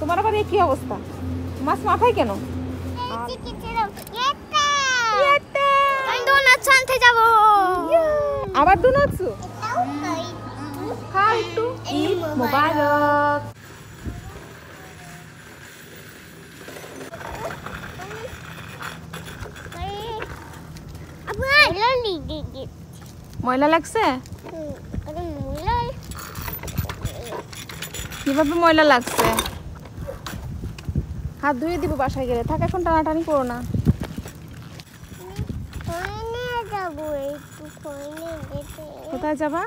তোমার আবার কি অবস্থা? মাছ মাথায় কেন? আবার ডোনাটস খাও একটু। ঈদ মোবারক। ময়লা লাগছে? কিভাবে ময়লা লাগছে? হাত ধুয়ে দিব বাসায় গেলে। থাক, এখন টানাটানি করো না। কোথায় যাবা?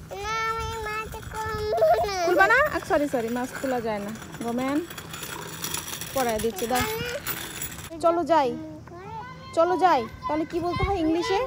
খুলবা না? সরি মাছ খোলা যায় না। গোমেন পড়ায় দিচ্ছি, দাও। চলো যাই। তাহলে কি বলতে হয় ইংলিশে?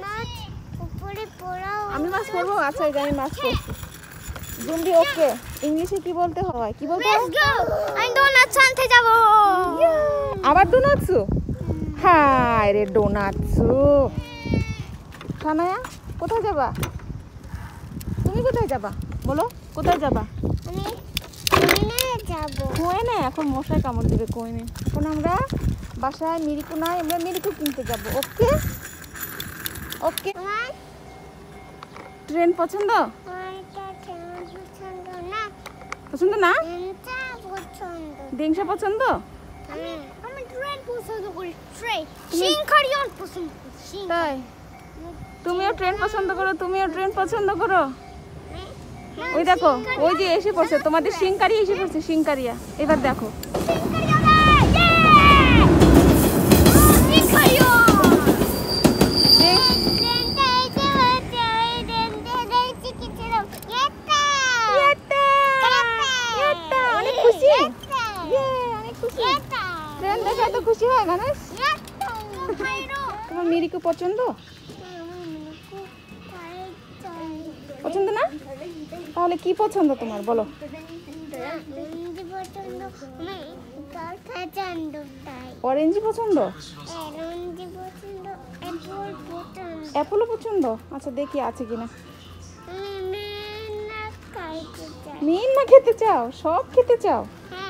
আমি মাছ করবো? আচ্ছা, আমি মাছ করছি। জুম্বি ওকে। ইংলিশে কি বলতে হয়? কি বলতে হয়? আমি ডোনাটস আনতে যাব। আবার ডোনাটস? হায় রে ডোনাটস। সানায়া, কোথায় যাবা? তুমি কোথায় যাবা বলো? কোথায় যাবা? আমি কোইনে যাব। কোইনে? এখন মশায় কামড় দিবে কোইনে। এখন আমরা বাসায় মিরিকু নাই, আমরা মিরিকু কিনতে যাব। ওকে ওকে। ট্রেন পছন্দ? পছন্দ না? ডিংসা পছন্দ? আমি ট্রেন পছন্দ করি। সিংখারিয়ন পছন্দ করি। তাই? তুমিও ট্রেন পছন্দ করো? ওই দেখো, ওই যে এসে পড়ছে তোমাদের সিংকারি, এসে পড়ছে সিংকারিয়া। এবার দেখো। অনেক খুশি? ট্রেন দেখে এত খুশি হয় মানুষ? তোমার মিরিকু পছন্দ না? তাহলে কি পছন্দ তোমার বলো? অরেঞ্জ পছন্দ? অ্যাপেলও পছন্দ? আচ্ছা, দেখি আছে কিনা। মিন না খেতে চাও? সব খেতে চাও?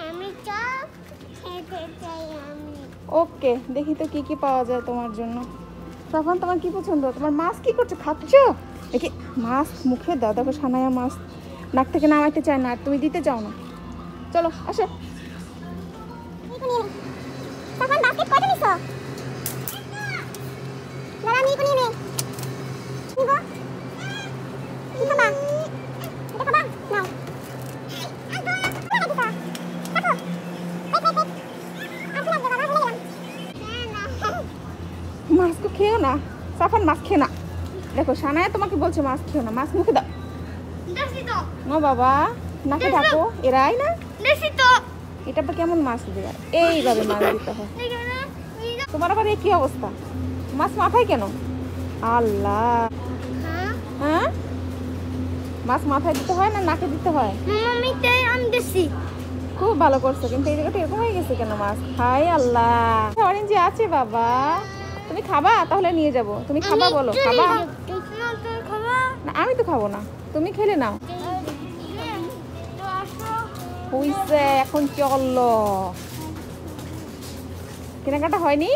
ওকে, দেখি তো কি কি পাওয়া যায় তোমার জন্য। তখন তোমার কি পছন্দ? তোমার মাছ কি করছো? খাচ্ছ? দেখি মাছ মুখে দাও। দেখো সানায়া মাছ নাক থেকে নামাইতে চায় না, আর তুমি দিতে চাও না। চলো আসো। মাছ তো খেও না সাফান, মাছ খেয়ে না। দেখো সানায়া তোমাকে বলছে মাছ খেও না, মাছ মুখে দাও। নো বাবা, নাকে ঢাকো। এরাই না, এটা তো কেমন মাছ দেবে? এইভাবে মাছ দিতে হয়। তোমার আবার কি অবস্থা? মাছ মাথায় কেন? আল্লাহ, হ্যাঁ মাছ মাথায় দিতে হয় না নাকে দিতে হয়? খুব ভালো করছো, কিন্তু এই জায়গাটা এরকম হয়ে গেছে কেন? মাছ হাই আল্লাহ। অরেঞ্জ আছে বাবা, তুমি খাবা? তাহলে নিয়ে যাব। তুমি খাবা? বলো খাবা না? আমি তো খাবো না, তুমি খেলে নাও। হইছে, এখন চললো। কেনাকাটা হয়নি?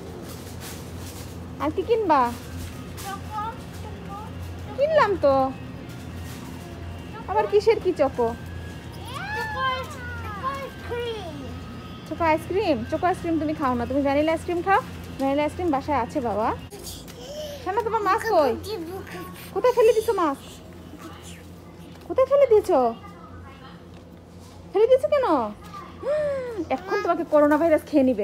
আর কি কিনবা? কিনলাম তো। আবার কিসের কি choco? Choco ice cream? Choco ice cream তুমি খাও না, তুমি ভ্যানিলা আইসক্রিম খাও। ভ্যানিলা আইসক্রিম বাসায় আছে বাবা। শোনো, তোমার মাছ কই? কোথায় ফেলে দিছো মাছ? কোথায় ফেলে দিয়েছো? ফেলে দিয়েছো কেন? এখন তোমাকে করোনা ভাইরাস খেয়ে নিবে।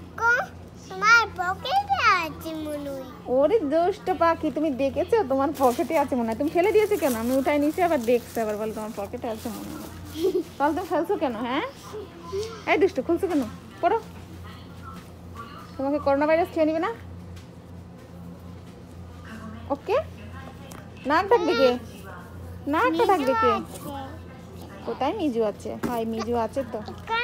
ওরে দুষ্ট পাখি, তুমি দেখেছো তোমার পকেটে আছে মনে হয়। তুমি ফেলে দিয়েছো কেন? আমি উঠাই নিয়েছি, আবার দেখছি, আবার বলে তোমার পকেটে আছে মনে হয়। তাহলে তুমি ফেলছো কেন? হ্যাঁ, এই দুষ্ট, খুলছো কেন? পড়ো, তোমাকে করোনা ভাইরাস খেয়ে নিবে না। ওকে, নাক ডাকবে কে? নাকটা ডাকবে কে? কোথায় মিজু আছে? হাই, মিজু আছে তো।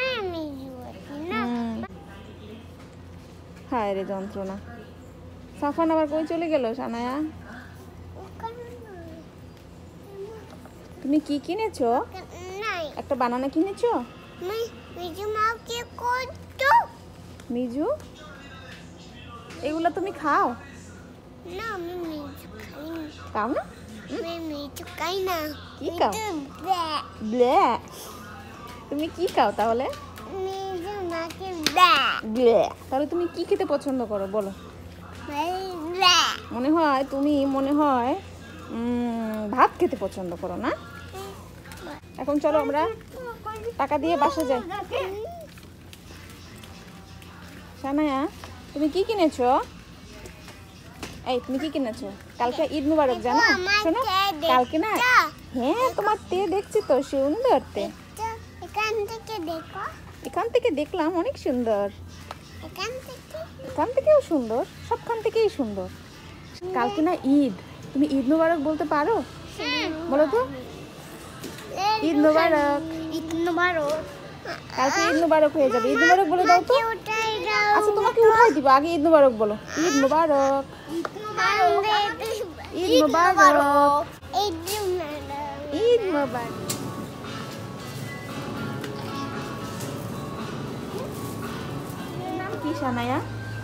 হায় রে যন্ত্রণা। সাফান আবার কই চলে গেল? সানায়া, তুমি কি কিনেছো? একটা বানানা কিনেছো? মিজু, এগুলো তুমি খাও? না আমি মিজু খাই না। খাও না? আমি মিজু খাই না। কি খাও? ব্যা। ব্লে। তুমি কি খাও তাহলে? মিজু নাকি ব্যা। ব্লে। তাহলে তুমি কি খেতে পছন্দ করো বলো? ব্যা। মনে হয় তুমি ভাত খেতে পছন্দ করো না? এখন চলো আমরা টাকা দিয়ে বাসা যাই। সানায়া, তুমি কি কিনেছো? এই তুমি কি কিনেছো? কালকে ঈদ মুবারক জানো? শোনো কালকে না, হ্যাঁ তোমার তে দেখছি তো, সুন্দর তে। এখান থেকে দেখো। এখান থেকে দেখলাম অনেক সুন্দর। এখান থেকেও সুন্দর, সবখান থেকেই সুন্দর। কালকে না ঈদ, তুমি ঈদ মুবারক বলতে পারো? বলো তো। ঈদ মুবারক। ঈদ মুবারক। কালকে ঈদ মুবারক হয়ে যাবে, ঈদ মুবারক বলে দাও তো। আচ্ছা তোমাকে উঠাই দিব, আগে ঈদ মুবারক বলো। ঈদ মুবারক। ঈদ মুবারক। ঈদ মুবারক। নাম কি সানায়া?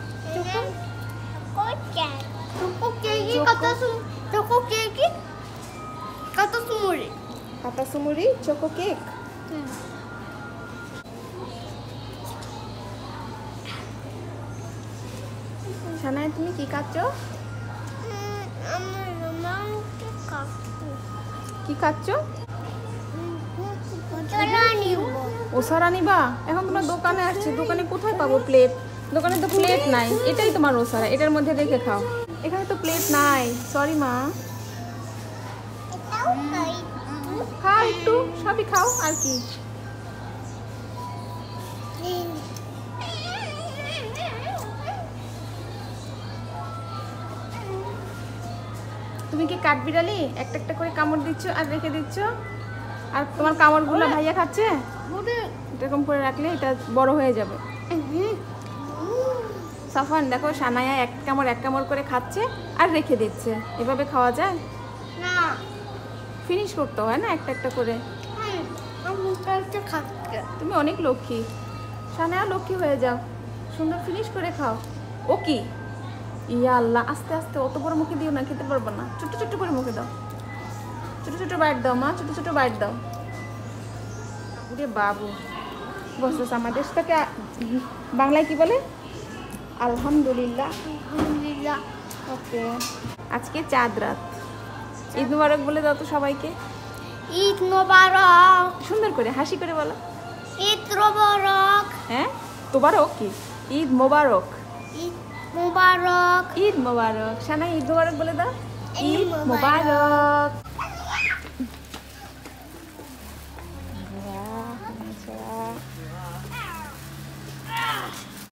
কাটাসুমুরি চকো কেক। সানায়া তুমি কি খাচ্ছ? কি খাচ্ছ? ওসারা নিবা? এখন তোমার দোকানে আসছে, দোকানে কোথায় পাবো প্লেট? দোকানে তো প্লেট নাই, এটাই তোমার ওসারা, এটার মধ্যে রেখে খাও। এখানে তো প্লেট নাই, সরি মা। খাও একটু, সবই খাও আর কি। তুমি কি কাঠবিড়ালি? একটা একটা করে কামড় দিচ্ছ আর রেখে দিচ্ছ, আর তোমার কামড়গুলো ভাইয়া খাচ্ছে। এরকম করে রাখলে এটা বড় হয়ে যাবে। সাফান দেখো, সানায়া এক কামড় করে খাচ্ছে আর রেখে দিচ্ছে। এভাবে খাওয়া যায় না? ফিনিশ করতে হয় না একটা একটা করে। তুমি অনেক লক্ষ্মী সানায়া, লক্ষ্মী হয়ে যাও, সুন্দর ফিনিশ করে খাও। ও কি, ইয়া আল্লাহ, আস্তে আস্তে, অত বড় মুখে দিও না, খেতে পারবো না। ছোট ছোট করে মুখে দাও, ছোট ছোট বাইট দাও মা, ছোট ছোট বাইট দাও। ওরে বাবু, বসে আমাদের দেশটাকে বাংলায় কি বলে? আলহামদুলিল্লাহ। আলহামদুলিল্লাহ। ওকে, আজকে চাঁদ রাত। ঈদ মুবারক বলে দাও তো সবাইকে। ঈদ মুবারক। সুন্দর করে হাসি করে বলো। ঈদ মুবারক। হ্যাঁ, তোবারক কি? ঈদ মুবারক। ঈদ মুবারক। ঈদ মুবারক। সানা ঈদ মুবারক বলে দাও। ঈদ ঈদ মুবারক।